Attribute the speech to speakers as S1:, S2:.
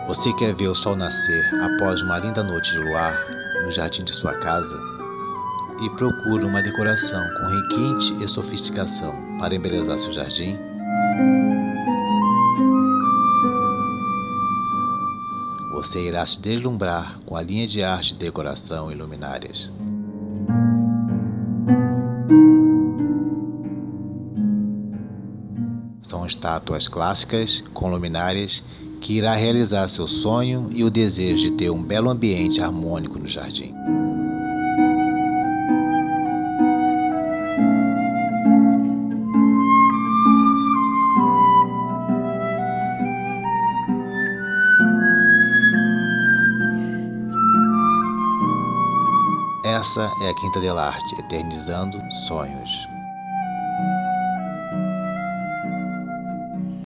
S1: Você quer ver o sol nascer após uma linda noite de luar no jardim de sua casa? E procura uma decoração com requinte e sofisticação para embelezar seu jardim? Você irá se deslumbrar com a linha de arte de decoração e luminárias. São estátuas clássicas com luminárias que irá realizar seu sonho e o desejo de ter um belo ambiente harmônico no jardim. Essa é a Quinta del Arte, eternizando sonhos.